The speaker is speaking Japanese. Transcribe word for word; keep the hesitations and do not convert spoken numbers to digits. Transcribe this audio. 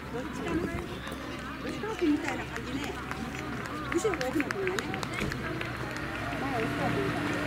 どっちかな。飛行機みたいな感じね。後ろが大きな子がね。前は飛行機みたいな。